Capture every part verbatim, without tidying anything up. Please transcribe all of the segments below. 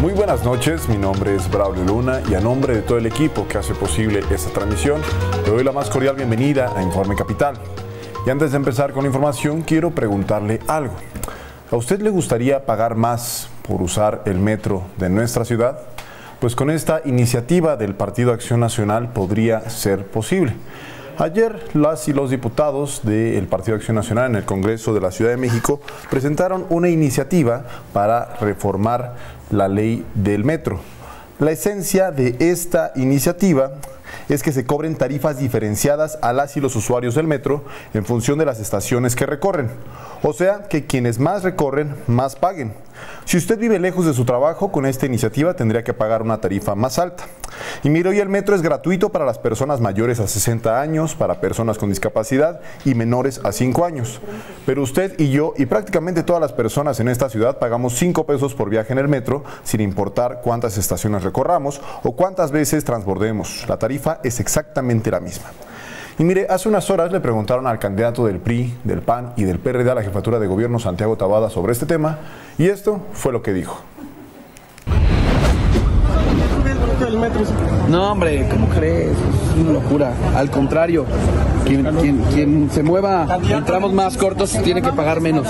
Muy buenas noches, mi nombre es Braulio Luna y a nombre de todo el equipo que hace posible esta transmisión, le doy la más cordial bienvenida a Informe Capital. Y antes de empezar con la información, quiero preguntarle algo. ¿A usted le gustaría pagar más por usar el metro de nuestra ciudad? Pues con esta iniciativa del Partido Acción Nacional podría ser posible. Ayer las y los diputados del Partido Acción Nacional en el Congreso de la Ciudad de México presentaron una iniciativa para reformar la ley del metro. La esencia de esta iniciativa es que se cobren tarifas diferenciadas a las y los usuarios del metro en función de las estaciones que recorren. O sea, que quienes más recorren, más paguen. Si usted vive lejos de su trabajo, con esta iniciativa tendría que pagar una tarifa más alta. Y mire, hoy el metro es gratuito para las personas mayores a sesenta años, para personas con discapacidad y menores a cinco años. Pero usted y yo y prácticamente todas las personas en esta ciudad pagamos cinco pesos por viaje en el metro, sin importar cuántas estaciones recorramos o cuántas veces transbordemos. La tarifa es exactamente la misma. Y mire, hace unas horas le preguntaron al candidato del P R I, del P A N y del P R D a la jefatura de gobierno, Santiago Taboada, sobre este tema, y esto fue lo que dijo. No, hombre, ¿cómo crees? Es una locura. Al contrario, quien, quien, quien se mueva en tramos más cortos tiene que pagar menos.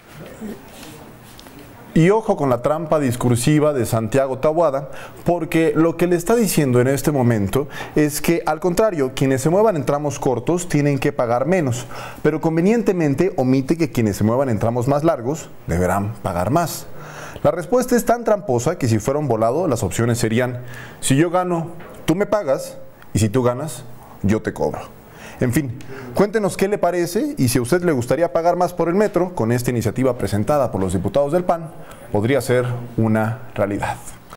Y ojo con la trampa discursiva de Santiago Taboada, porque lo que le está diciendo en este momento es que, al contrario, quienes se muevan en tramos cortos tienen que pagar menos, pero convenientemente omite que quienes se muevan en tramos más largos deberán pagar más. La respuesta es tan tramposa que si fuera un volado, las opciones serían: si yo gano, tú me pagas, y si tú ganas, yo te cobro. En fin, cuéntenos qué le parece y si a usted le gustaría pagar más por el metro, con esta iniciativa presentada por los diputados del P A N, podría ser una realidad.